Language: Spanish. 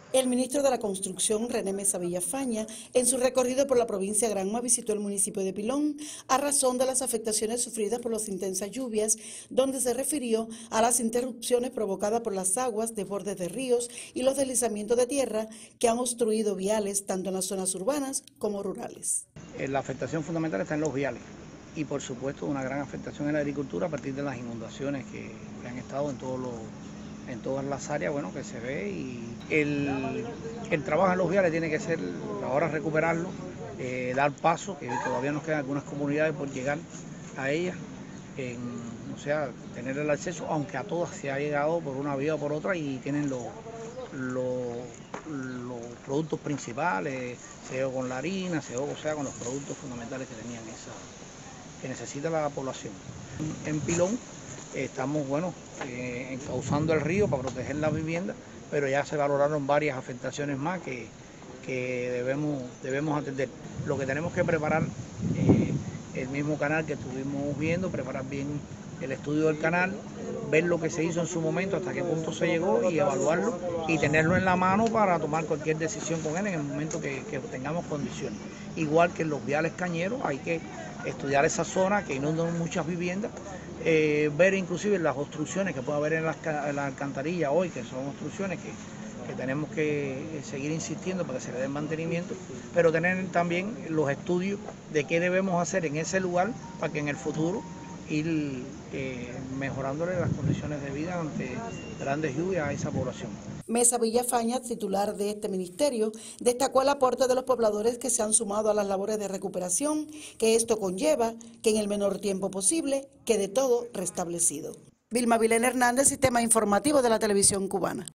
El ministro de la Construcción, René Mesa Villafaña, en su recorrido por la provincia de Granma, visitó el municipio de Pilón a razón de las afectaciones sufridas por las intensas lluvias, donde se refirió a las interrupciones provocadas por las aguas de bordes de ríos y los deslizamientos de tierra que han obstruido viales tanto en las zonas urbanas como rurales. La afectación fundamental está en los viales y por supuesto una gran afectación en la agricultura a partir de las inundaciones que han estado en todas las áreas, bueno, que se ve, y el trabajo en los viales tiene que ser ahora recuperarlo, dar paso, que todavía nos quedan algunas comunidades por llegar a ellas, o sea, tener el acceso, aunque a todas se ha llegado por una vía o por otra y tienen los productos principales, sea con la harina, sea con los productos fundamentales que tenían que necesita la población. En Pilón estamos, bueno, encauzando el río para proteger las viviendas, pero ya se valoraron varias afectaciones más que debemos atender. Lo que tenemos que preparar, el mismo canal que estuvimos viendo, preparar bien el estudio del canal, ver lo que se hizo en su momento, hasta qué punto se llegó y evaluarlo y tenerlo en la mano para tomar cualquier decisión con él en el momento que tengamos condiciones. Igual que en los viales cañeros, hay que estudiar esa zona que inundan muchas viviendas, ver inclusive las obstrucciones que puede haber en la alcantarilla hoy, que son obstrucciones que tenemos que seguir insistiendo para que se le den mantenimiento, pero tener también los estudios de qué debemos hacer en ese lugar para que en el futuro ir mejorándole las condiciones de vida ante grandes lluvias a esa población. Mesa Villafaña, titular de este ministerio, destacó el aporte de los pobladores que se han sumado a las labores de recuperación, que esto conlleva que en el menor tiempo posible quede todo restablecido. Vilma Vilén Hernández, Sistema Informativo de la Televisión Cubana.